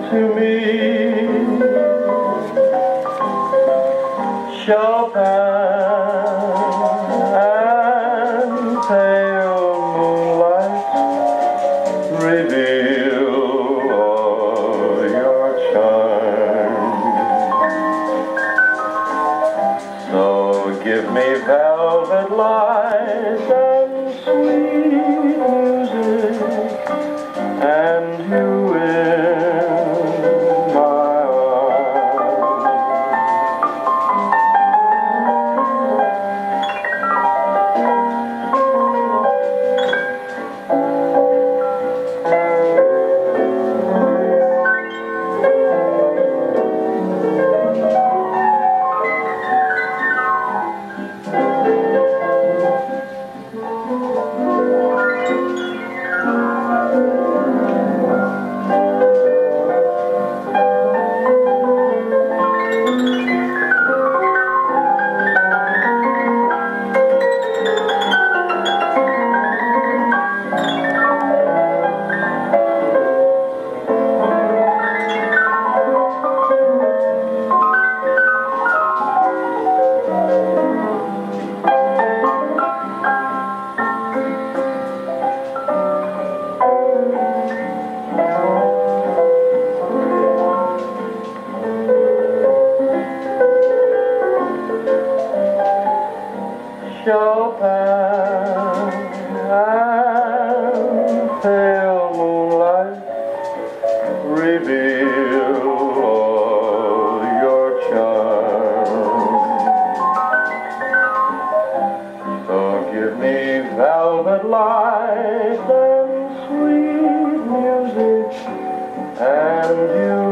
to me. Chopin and pale moonlight reveal all your charm. So give me velvet light and sweet music, and you in my arms. Chopin and pale moonlight reveal all your charm. So give me velvet light and sweet music, and you